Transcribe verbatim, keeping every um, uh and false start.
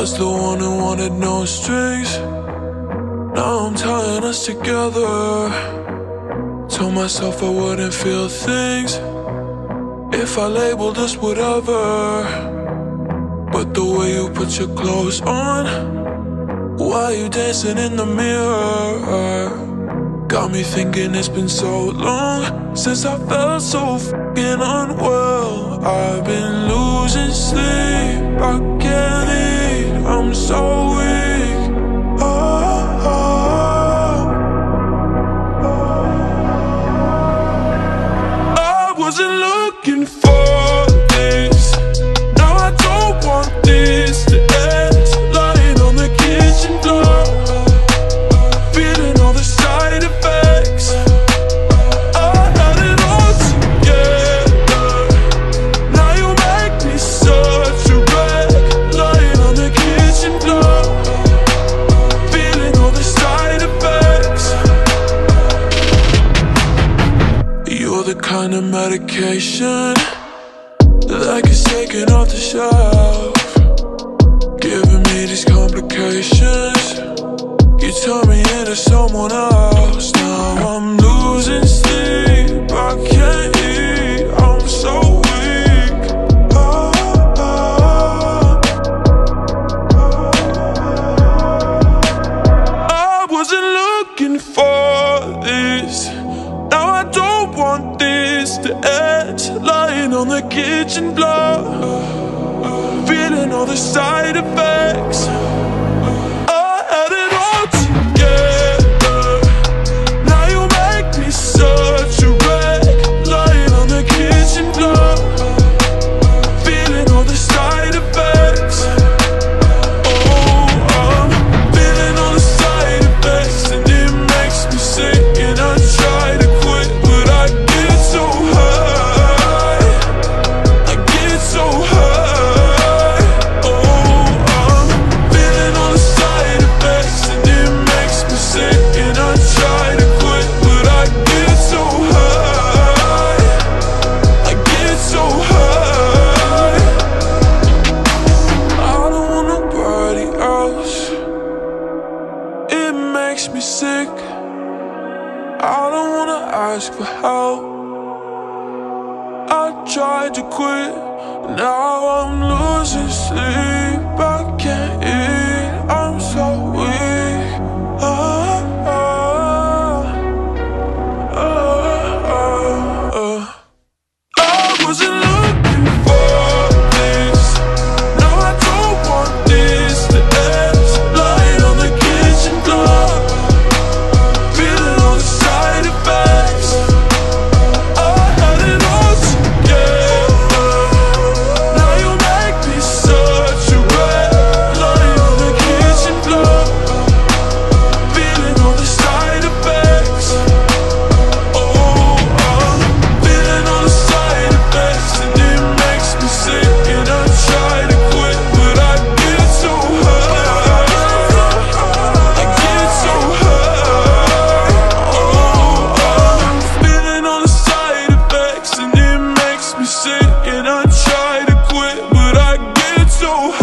Was the one who wanted no strings. Now I'm tying us together. Told myself I wouldn't feel things if I labeled us whatever. But the way you put your clothes on while you dancing in the mirror got me thinking it's been so long since I felt so fucking unwell. I've been losing sleep, I can't eat, I'm so weak. Oh, oh, oh. I wasn't looking for this. Now I don't want this to end. Lying on the kitchen floor, feeling all the side effects. I had it all together. Now you make me such a wreck. Lying on the kitchen floor, feeling all the side effects. You're the kind of medication that gets taken off the shelf, giving me these complications. You turn me into someone else. Now I'm losing sleep, I can't eat, I'm so weak. Oh, oh, oh. I wasn't looking for this. Now I don't want this to end. Lying on the kitchen floor, feeling all the side effects. Makes me sick. I don't wanna ask for help. I tried to quit, now I'm losing sleep. I can't eat, I'm so weak. Oh, oh, oh, oh, oh. I wasn't looking for this. No, I don't want this to end. Lying on the kitchen floor, feeling all the side effects. I had it all together. Now you make me such a wreck. Lying on the kitchen floor, feeling all the side effects. Oh, I'm feeling all the side effects, and it makes me sick. And I try to quit, but I get so hurt. I get so hurt. Oh, I'm feeling all the side effects, and it makes me sick. And I try to quit, but I get so hurt.